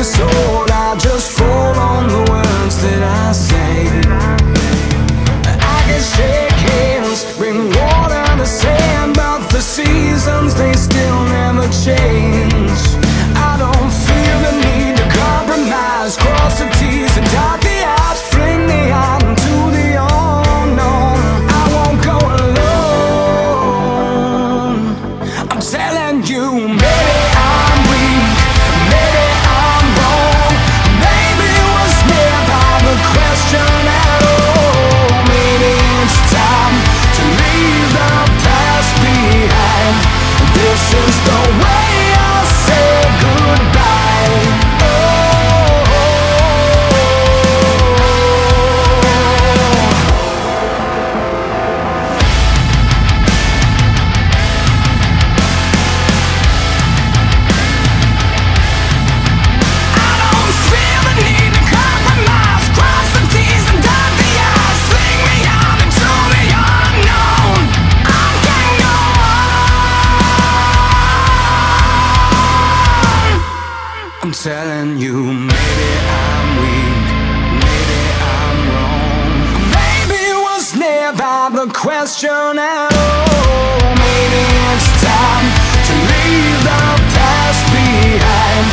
sword, I just fall on the words that I say. I can shake hands, bring water to sand, but the seasons, they still never change. I don't feel the need to compromise, cross the T's and dot the I's, fling the on to the unknown. I won't go alone. I'm telling you, maybe I'm weak, maybe I'm wrong, maybe it was never the question at all. Maybe it's time to leave the past behind. This is the way I'll say goodbye. I'm telling you, maybe I'm weak, maybe I'm wrong, maybe it was never the question at all. Maybe it's time to leave the past behind.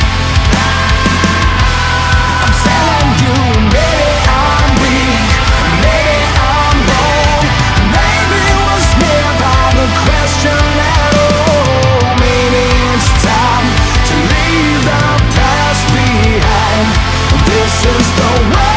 I'm telling you, maybe I'm weak, maybe I'm wrong, maybe it was never the question at all. Maybe it's time to leave the past behind. This is the way